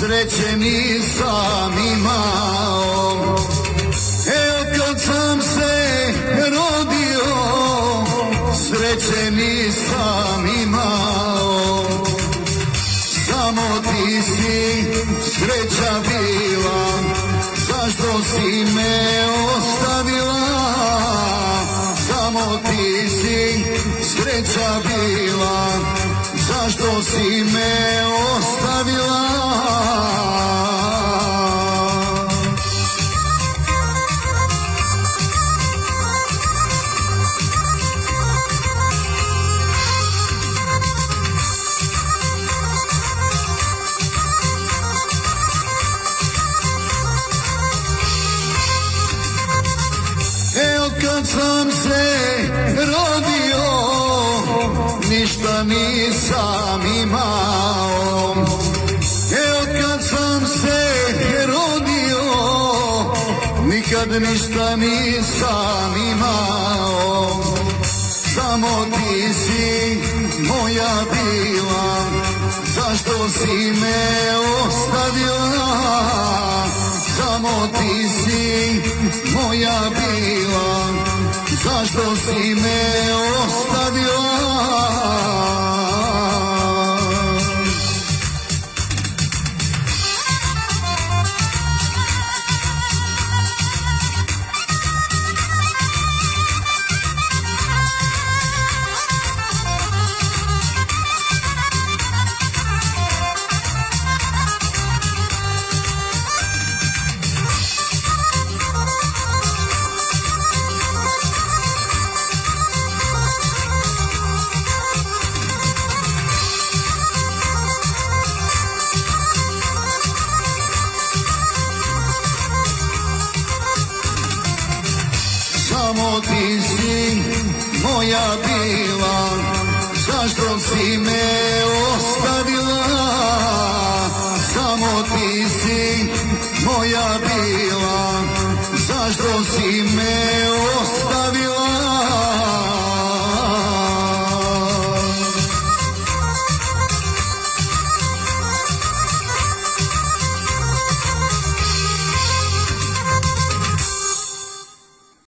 sreće nisam imao. Evo kad sam se rodio, sreće nisam imao. Samo ti si sreća bila, zašto si me ostavila? Samo ti si sreća bila, zašto si me ostavila? Evo kad sam se rodio, ništa nisam imao. Evo kad sam se rodio, nikad ništa nisam imao. Samo ti si moja bila, zašto si me ostavila? Samo ti si moja bila, zašto si me ostavila? Samo ti si moja bila,